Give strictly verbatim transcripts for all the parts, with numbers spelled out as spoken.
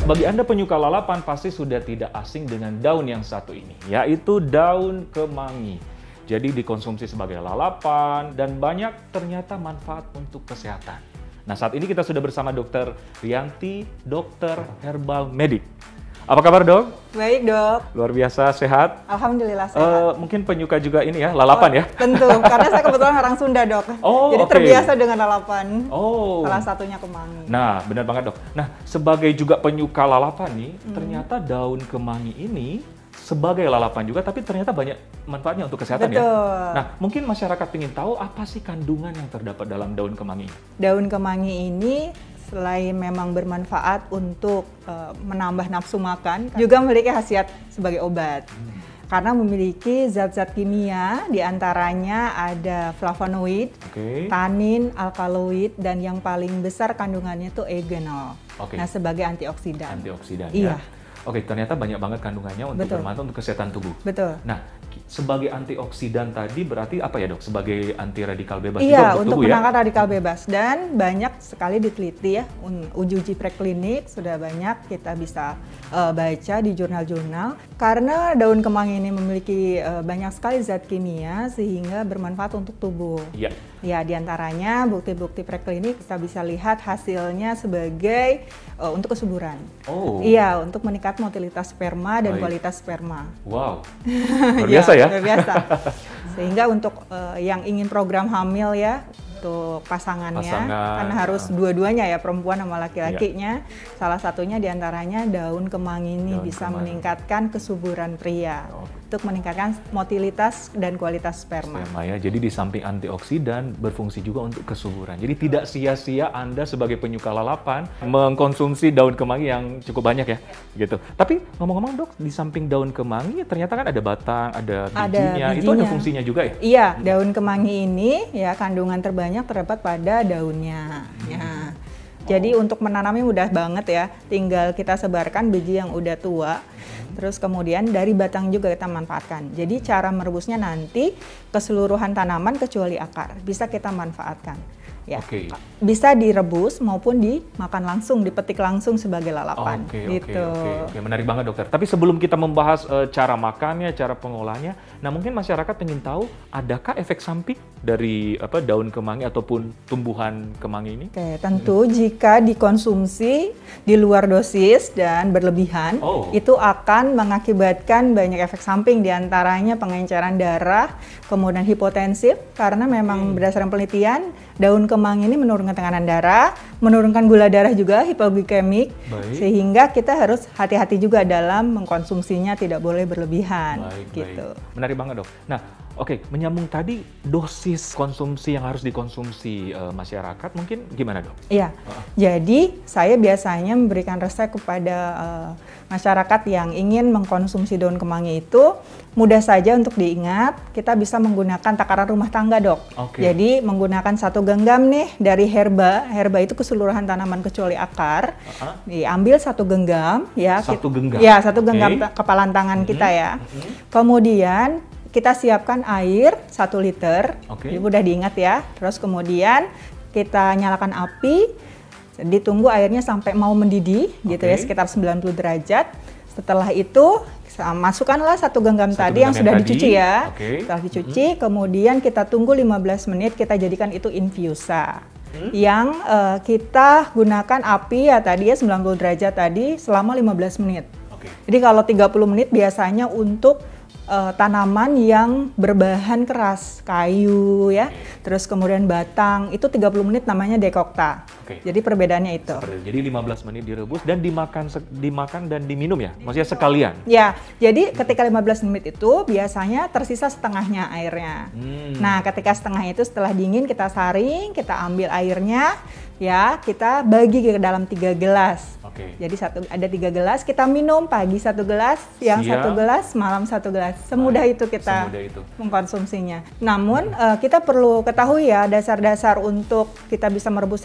bagi Anda penyuka lalapan pasti sudah tidak asing dengan daun yang satu ini, yaitu daun kemangi. Jadi dikonsumsi sebagai lalapan dan banyak ternyata manfaat untuk kesehatan. Nah, saat ini kita sudah bersama Dokter Rianti, dokter herbal medik. Apa kabar, Dok? Baik, Dok. Luar biasa, sehat? Alhamdulillah sehat. Uh, mungkin penyuka juga ini ya, lalapan oh, ya? Tentu, karena saya kebetulan orang Sunda, Dok. Oh, Jadi okay. terbiasa dengan lalapan. Oh. Salah satunya kemangi. Nah, benar banget, Dok. Nah, sebagai juga penyuka lalapan nih, hmm. ternyata daun kemangi ini sebagai lalapan juga, tapi ternyata banyak manfaatnya untuk kesehatan. Betul. Ya? Nah, mungkin masyarakat ingin tahu apa sih kandungan yang terdapat dalam daun kemangi? Daun kemangi ini selain memang bermanfaat untuk uh, menambah nafsu makan, juga memiliki khasiat sebagai obat. Hmm. Karena memiliki zat-zat kimia, diantaranya ada flavonoid, okay. tanin, alkaloid, dan yang paling besar kandungannya itu eugenol. Okay. Nah, sebagai antioksidan. Antioksidan, iya. Ya. Oke, ternyata banyak banget kandungannya untuk Betul. bermanfaat untuk kesehatan tubuh. Betul. Nah, sebagai antioksidan tadi berarti apa ya, Dok? Sebagai anti radikal bebas iya, juga untuk, untuk tubuh menangkal ya? radikal bebas. Dan banyak sekali diteliti ya, uji-uji preklinik sudah banyak kita bisa uh, baca di jurnal-jurnal. Karena daun kemangi ini memiliki uh, banyak sekali zat kimia sehingga bermanfaat untuk tubuh. Iya. Ya, diantaranya bukti-bukti preklinik kita bisa lihat hasilnya sebagai uh, untuk kesuburan. Oh. Iya, untuk meningkat motilitas sperma dan Baik. kualitas sperma. Wow, luar biasa ya? Luar biasa. Sehingga untuk uh, yang ingin program hamil ya, untuk pasangannya, Pasangan, kan harus ya. dua-duanya ya, perempuan sama laki-lakinya. Ya. Salah satunya diantaranya daun kemangi ini daun bisa kemangi. meningkatkan kesuburan pria. Oh. Untuk meningkatkan motilitas dan kualitas sperma. Sperma ya, jadi di samping antioksidan berfungsi juga untuk kesuburan. Jadi tidak sia-sia Anda sebagai penyuka lalapan mengkonsumsi daun kemangi yang cukup banyak ya, gitu. Tapi ngomong-ngomong, Dok, di samping daun kemangi ternyata kan ada batang, ada bijinya, ada bijinya. Itu ada fungsinya juga ya? Iya, daun kemangi ini ya kandungan terbanyak terdapat pada daunnya. Hmm. Ya. Jadi oh. untuk menanamnya mudah banget ya, tinggal kita sebarkan biji yang udah tua. Terus kemudian dari batang juga kita manfaatkan. Jadi cara merebusnya nanti keseluruhan tanaman kecuali akar bisa kita manfaatkan. Ya, okay. Bisa direbus maupun dimakan langsung, dipetik langsung sebagai lalapan. Oke, gitu. oke, oke. Menarik banget, Dokter. Tapi sebelum kita membahas uh, cara makannya, cara pengolahannya, nah mungkin masyarakat ingin tahu, adakah efek samping dari apa daun kemangi ataupun tumbuhan kemangi ini? Oke, tentu hmm. jika dikonsumsi di luar dosis dan berlebihan, oh. itu akan mengakibatkan banyak efek samping, diantaranya pengenceran darah, kemudian hipotensif, karena memang hmm. berdasarkan penelitian, daun kemangi ini menurunkan tekanan darah, menurunkan gula darah juga, hipoglikemik, baik. Sehingga kita harus hati-hati juga dalam mengkonsumsinya, tidak boleh berlebihan. Baik, gitu. Baik. Menarik banget, Dok. Nah, oke, okay, menyambung tadi dosis konsumsi yang harus dikonsumsi uh, masyarakat, mungkin gimana, Dok? Iya, uh. jadi saya biasanya memberikan resep kepada uh, masyarakat yang ingin mengkonsumsi daun kemangi itu, mudah saja untuk diingat, kita bisa menggunakan takaran rumah tangga, Dok. Okay. Jadi menggunakan satu genggam nih dari herba, herba itu keseluruhan tanaman kecuali akar, uh-huh. diambil satu genggam, ya. Satu kita, genggam? Ya, satu genggam okay. kepalan tangan mm-hmm. kita ya. Mm-hmm. Kemudian kita siapkan air satu liter, okay. jadi mudah diingat ya. Terus kemudian kita nyalakan api, ditunggu airnya sampai mau mendidih, okay. gitu ya, sekitar sembilan puluh derajat. Setelah itu masukkanlah satu genggam satu tadi genggam yang sudah tadi. dicuci ya. Okay. Setelah dicuci, mm-hmm. kemudian kita tunggu lima belas menit, kita jadikan itu infusa. Hmm? Yang uh, kita gunakan api ya tadi ya sembilan puluh derajat tadi selama lima belas menit. Okay. Jadi kalau tiga puluh menit biasanya untuk uh, tanaman yang berbahan keras, kayu ya, okay. terus kemudian batang, itu tiga puluh menit namanya dekokta. Okay. Jadi perbedaannya itu. Seperti, jadi lima belas menit direbus dan dimakan dimakan dan diminum ya? Maksudnya sekalian? Ya, jadi ketika lima belas menit itu biasanya tersisa setengahnya airnya. Hmm. Nah, ketika setengah itu setelah dingin kita saring, kita ambil airnya, ya kita bagi ke dalam tiga gelas. Oke. Jadi satu ada tiga gelas, kita minum pagi satu gelas, siang Siang. satu gelas, malam satu gelas. Semudah Baik. itu kita Semudah itu. mengkonsumsinya. Namun hmm. uh, kita perlu ketahui ya dasar-dasar untuk kita bisa merebus herba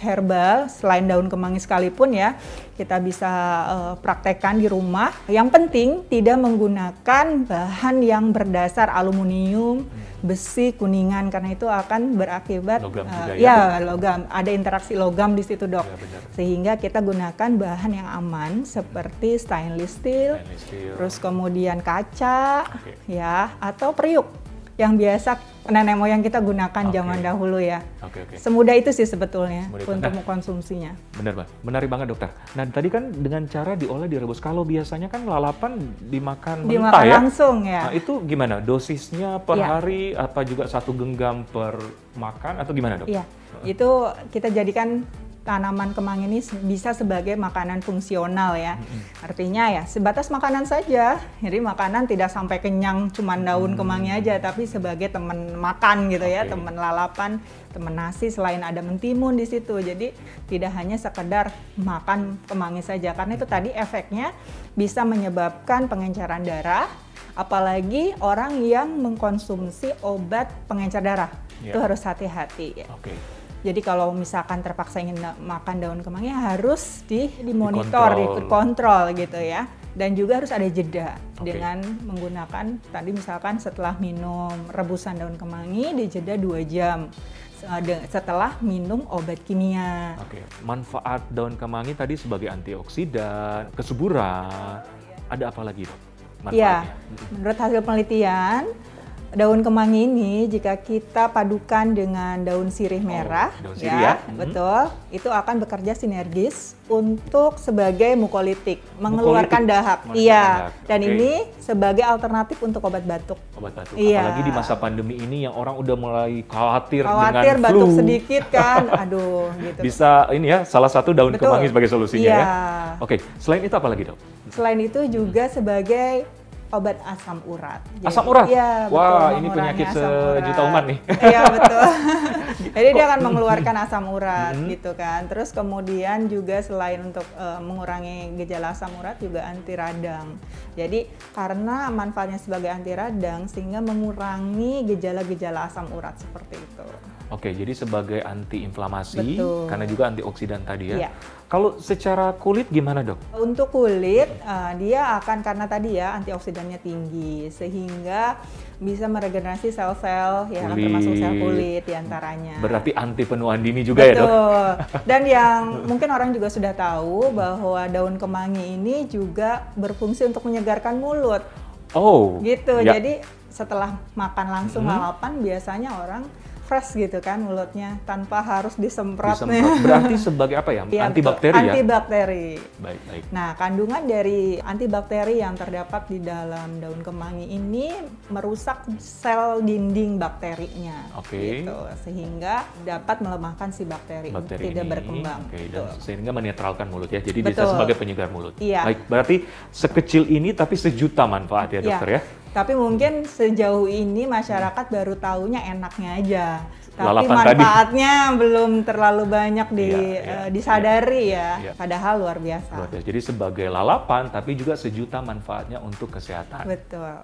herbal selain daun kemangi sekalipun ya, kita bisa uh, praktekkan di rumah. Yang penting tidak menggunakan bahan yang berdasar aluminium, besi, kuningan, karena itu akan berakibat logam uh, juga, ya, ya logam, ada interaksi logam di situ dok. Ya, Sehingga kita gunakan bahan yang aman seperti stainless steel, Stainless steel. terus kemudian kaca, Oke. ya, atau periuk yang biasa nenek moyang kita gunakan Oke. zaman dahulu ya. Oke, oke. Semudah itu sih sebetulnya Semudah itu. untuk Nah, mengkonsumsinya. Benar, Mbak. Menarik banget, dokter. Nah, tadi kan dengan cara diolah, direbus. Kalau biasanya kan lalapan dimakan mentah Dimakan ya? langsung ya. Nah, itu gimana? Dosisnya per Ya. hari, apa juga satu genggam per makan, atau gimana, dok? Iya, itu kita jadikan tanaman kemangi ini bisa sebagai makanan fungsional ya. Mm-hmm. Artinya ya sebatas makanan saja. Jadi makanan tidak sampai kenyang cuman daun kemangi aja, tapi sebagai teman makan gitu ya, Oke. teman lalapan, teman nasi selain ada mentimun di situ. Jadi tidak hanya sekedar makan kemangi saja, karena itu tadi efeknya bisa menyebabkan pengenceran darah, apalagi orang yang mengkonsumsi obat pengencer darah. Ya. Itu harus hati-hati ya. Oke. Jadi kalau misalkan terpaksa ingin makan daun kemangi harus di dimonitor, Dikontrol. dikontrol gitu ya. Dan juga harus ada jeda Oke. dengan menggunakan tadi misalkan setelah minum rebusan daun kemangi dijeda dua jam setelah minum obat kimia. Oke. Manfaat daun kemangi tadi sebagai antioksidan, kesuburan. Ada apa lagi, dok? Ya, Manfaatnya? menurut hasil penelitian, daun kemangi ini jika kita padukan dengan daun sirih merah, daun sirih ya. Mhm. betul, itu akan bekerja sinergis untuk sebagai mukolitik, mengeluarkan dahak. Mengeluarkan Iya, dahak. dan Oke. ini sebagai alternatif untuk obat batuk. Obat batuk. Iya. Apalagi di masa pandemi ini yang orang udah mulai khawatir, Khawatir dengan batuk flu. sedikit kan, aduh gitu. Bisa ini ya, salah satu daun Betul. kemangi sebagai solusinya Iya. ya. Oke, selain itu apa lagi, dok? Selain itu juga sebagai obat asam urat. Asam urat? Iya, betul. Wah, ini mengurangi penyakit asam urat. sejuta umat nih. Iya, betul. Jadi dia akan mengeluarkan asam urat Mhm. gitu kan. Terus kemudian juga selain untuk uh, mengurangi gejala asam urat juga anti radang. Jadi karena manfaatnya sebagai anti radang sehingga mengurangi gejala-gejala asam urat seperti itu. Oke, jadi sebagai anti-inflamasi, Betul. karena juga antioksidan tadi ya. Iya. Kalau secara kulit gimana, dok? Untuk kulit, uh, dia akan karena tadi ya antioksidannya tinggi sehingga bisa meregenerasi sel-sel yang Kulit. termasuk sel kulit diantaranya. Berarti anti penuaan dini juga ya, dok? Betul. Dan yang mungkin orang juga sudah tahu bahwa daun kemangi ini juga berfungsi untuk menyegarkan mulut. Oh, Gitu. ya. Jadi setelah makan langsung Mhm. lalapan biasanya orang fresh gitu kan mulutnya tanpa harus disemprot. Disemprot. Berarti sebagai apa ya? Iya, Antibakteri betul. ya? Antibakteri. Baik, baik. Nah, kandungan dari antibakteri yang terdapat di dalam daun kemangi ini merusak sel dinding bakterinya. Oke. Gitu, sehingga dapat melemahkan si bakteri, untuk Bakteri tidak ini, berkembang. oke, dan Betul. sehingga menetralkan mulut ya. Jadi bisa Betul. sebagai penyegar mulut. Iya. Baik, berarti sekecil ini tapi sejuta manfaat ya, Iya. dokter ya? Tapi mungkin sejauh ini masyarakat baru taunya enaknya aja. Tapi Lalapan tadi. manfaatnya belum terlalu banyak di, Iya, iya, eh, disadari ya. iya. Padahal luar biasa. Luar biasa. Jadi sebagai lalapan tapi juga sejuta manfaatnya untuk kesehatan. Betul.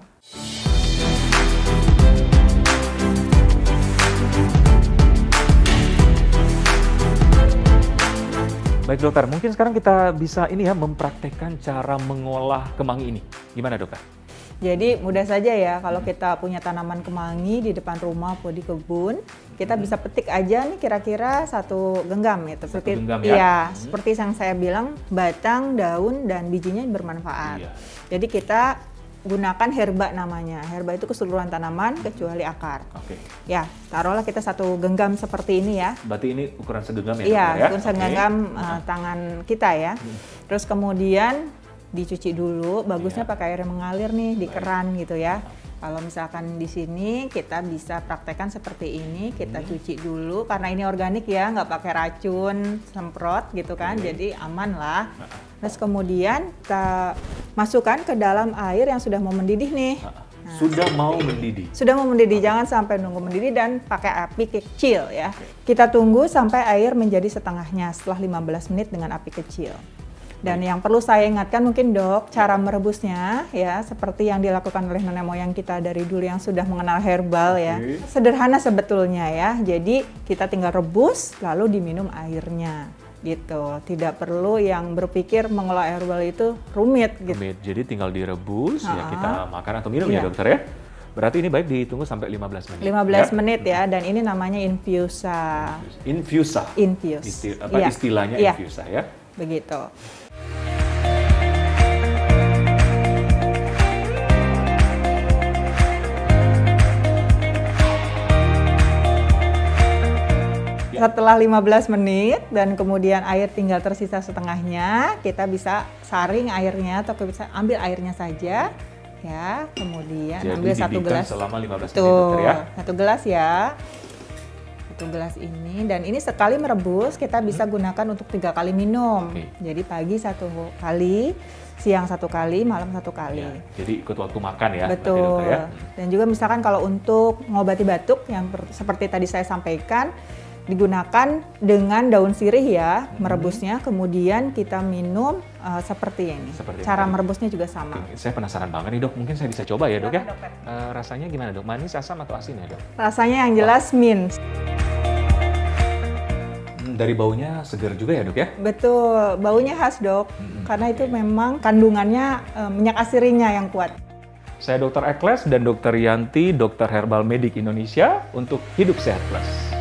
Baik dokter, mungkin sekarang kita bisa ini ya mempraktekkan cara mengolah kemangi ini. Gimana dokter? Jadi mudah saja ya kalau kita punya tanaman kemangi di depan rumah atau di kebun, kita bisa petik aja nih kira-kira satu genggam ya. Seperti genggam ya? iya, Hmm. seperti yang saya bilang batang, daun dan bijinya bermanfaat. Iya. Jadi kita gunakan herba namanya. Herba itu keseluruhan tanaman kecuali akar. Oke. Ya, taruhlah kita satu genggam seperti ini ya. Berarti ini ukuran segenggam ya Iya, dokter ya? ukuran Oke. segenggam uh, tangan kita ya. Terus kemudian dicuci dulu, bagusnya Iya. pakai air yang mengalir nih di Baik. keran gitu ya. Kalau misalkan di sini kita bisa praktekkan seperti ini, kita Hmm. cuci dulu karena ini organik ya, nggak pakai racun, semprot gitu kan, Oke. jadi aman lah. Terus kemudian kita masukkan ke dalam air yang sudah mau mendidih nih. Nah, Sudah mau mendidih. sudah mau mendidih, jangan sampai nunggu mendidih dan pakai api kecil ya. Kita tunggu sampai air menjadi setengahnya setelah lima belas menit dengan api kecil. Dan yang perlu saya ingatkan mungkin dok, cara merebusnya ya seperti yang dilakukan oleh nenek moyang kita dari dulu yang sudah mengenal herbal ya. Oke. Sederhana sebetulnya ya, jadi kita tinggal rebus lalu diminum airnya. gitu. Tidak perlu yang berpikir mengolah herbal itu rumit gitu. Rumit. Jadi tinggal direbus ya Ha-ha. kita makan atau minum Iya. ya dokter ya. Berarti ini baik ditunggu sampai lima belas menit. lima belas ya? menit ya, dan ini namanya infusa. Infusa. Infuse. Isti- apa Iya. istilahnya Iya. infusa ya. Begitu. Ya. Setelah lima belas menit dan kemudian air tinggal tersisa setengahnya, kita bisa saring airnya atau kita bisa ambil airnya saja ya. Kemudian Jadi ambil satu dididihkan gelas. selama lima belas menit Tuh, dokter ya. satu gelas ya. Satu gelas ini, dan ini sekali merebus kita bisa gunakan untuk tiga kali minum. Oke. Jadi pagi satu kali, siang satu kali, malam satu kali. Ya, jadi ikut waktu makan ya. berarti Betul. dokter ya. Dan juga misalkan kalau untuk mengobati batuk yang per- seperti tadi saya sampaikan, digunakan dengan daun sirih ya, merebusnya, kemudian kita minum uh, seperti ini. Seperti Cara tadi. merebusnya juga sama. Oke, saya penasaran banget nih dok, mungkin saya bisa coba ya dok ya. Silakan, dokter. Eh, rasanya gimana dok? Manis, asam atau asin ya dok? Rasanya yang jelas mint. Hmm, dari baunya segar juga ya dok ya? Betul, baunya khas dok, Mm-mm. karena itu memang kandungannya uh, minyak asirinya yang kuat. Saya dokter Ekles dan dokter Yanti, dokter Herbal Medik Indonesia untuk Hidup Sehat Plus.